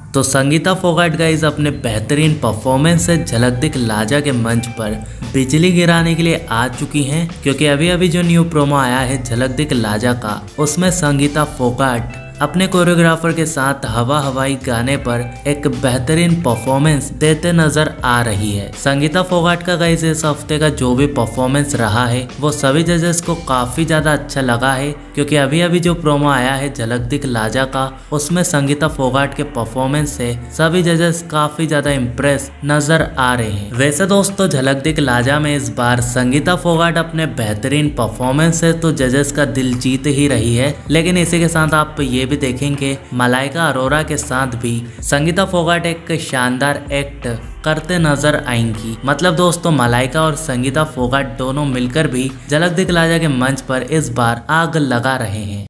तो संगीता फोगाट गाइस अपने बेहतरीन परफॉर्मेंस से झलक दिख लाजा के मंच पर बिजली गिराने के लिए आ चुकी हैं, क्योंकि अभी अभी जो न्यू प्रोमो आया है झलक दिख लाजा का, उसमें संगीता फोगाट अपने कोरियोग्राफर के साथ हवा हवाई गाने पर एक बेहतरीन परफॉर्मेंस देते नजर आ रही है। संगीता फोगाट का गाइस इस हफ्ते का जो भी परफॉर्मेंस रहा है वो सभी जजेस को काफी ज्यादा अच्छा लगा है, क्योंकि अभी अभी जो प्रोमो आया है झलक दिख लाजा का, उसमें संगीता फोगाट के परफॉर्मेंस से सभी जजेस काफी ज्यादा इम्प्रेस नजर आ रहे हैं। वैसे दोस्तों झलक दिख लाजा में इस बार संगीता फोगाट अपने बेहतरीन परफॉर्मेंस से तो जजेस का दिल जीत ही रही है, लेकिन इसी के साथ आप ये भी देखेंगे मलाइका अरोरा के साथ भी संगीता फोगाट एक शानदार एक्ट करते नजर आएंगी। मतलब दोस्तों मलाइका और संगीता फोगाट दोनों मिलकर भी झलक दिख लाजा के मंच पर इस बार आग लगा रहे हैं।